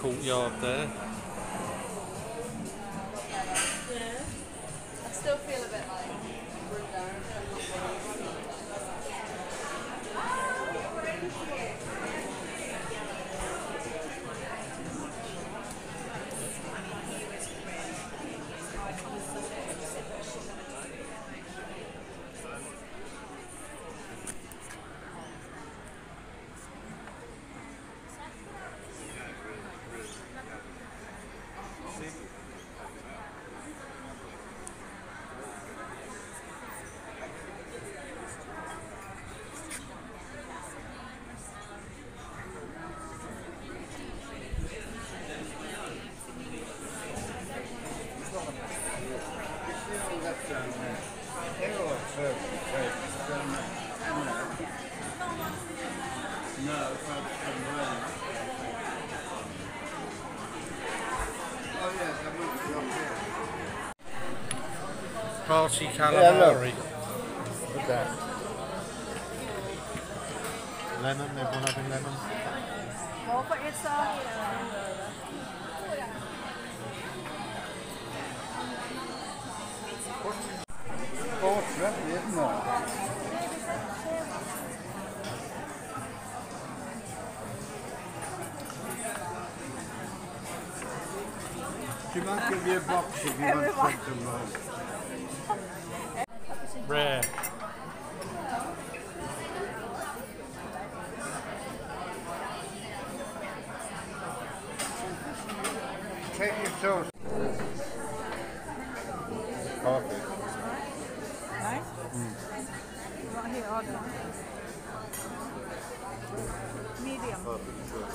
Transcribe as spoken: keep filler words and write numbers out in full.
courtyard there. I still feel a bit like run down. Party calamari. Yeah, look. Look at that. Lemon, everyone having lemon? What for yourself? Portrait, isn't it? She might give you a box if you want something wrong. Rare. Take your sauce. Coffee. Nice? Mm. Right here, order. Medium. Coffee, sure.